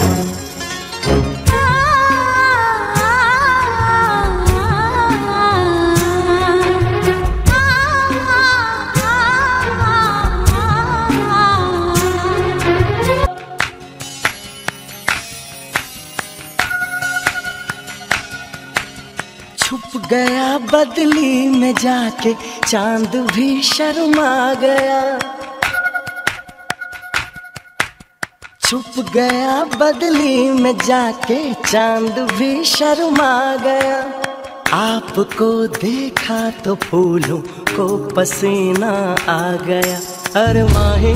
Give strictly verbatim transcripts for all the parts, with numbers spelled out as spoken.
छुप गया बदली में जाके चांद भी शर्मा गया। छुप गया बदली में जाके चांद भी शर्मा गया। आपको देखा तो फूलों को पसीना आ गया। अरे माही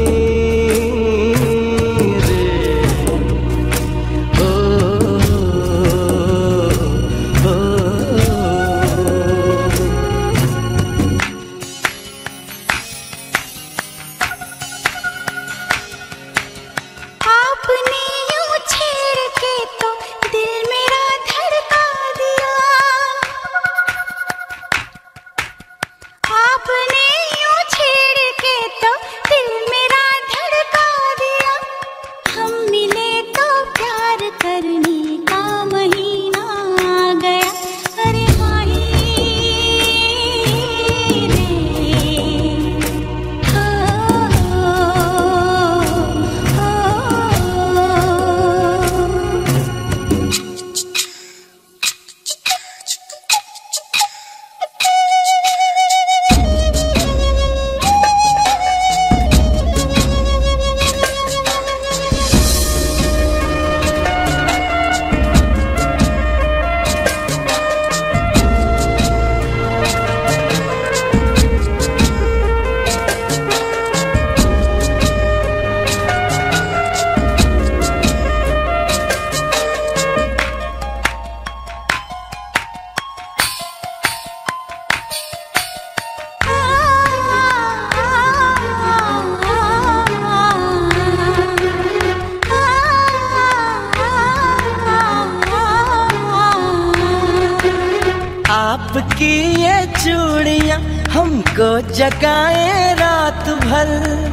आपकी ये चूड़ियां हमको जगाए रात भर।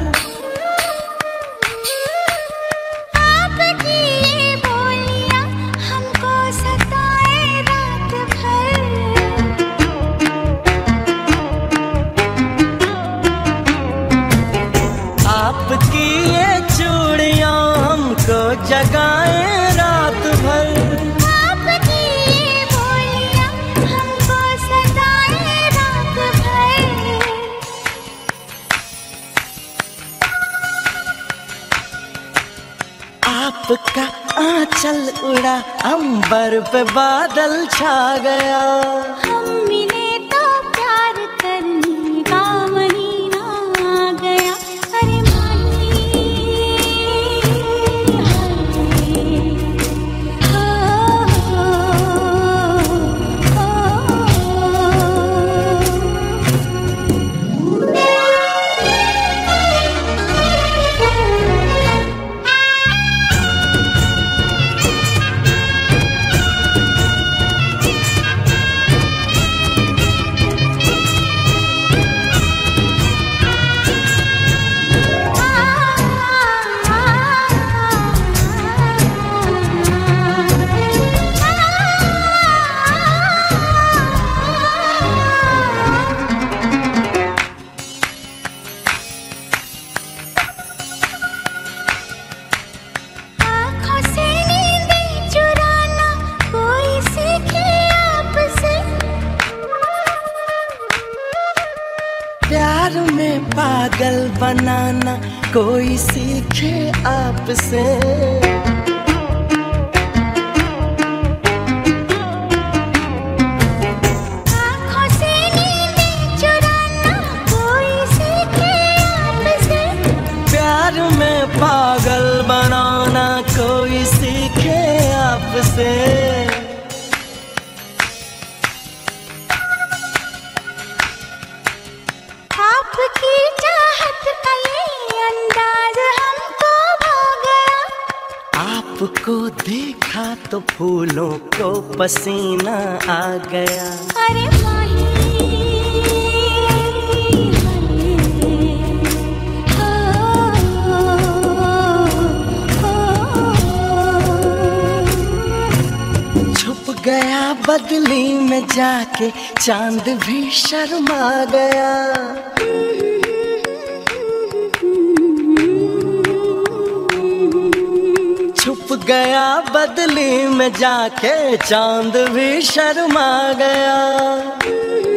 आपकी ये बोलियां हमको सताए रात भर। आपकी ये चूड़ियां हमको जगाए रात भर। आपका आंचल उड़ा अंबर पे बादल छा गया। हम मिले तो प्यार करने का महीना आ गया। अरे माही प्यार में पागल बनाना कोई सीखे आपसे। आँखों से नींदें चुराना कोई सीखे आपसे। प्यार में पागल बनाना कोई सीखे आपसे। आपकी चाहत का ये अंदाज हमको भा गया। आपको देखा तो फूलों को पसीना आ गया। अरे माही हो, हो, हो, गया बदली में जाके चांद भी शर्मा गया। छुप गया बदली में जाके चांद भी शर्मा गया।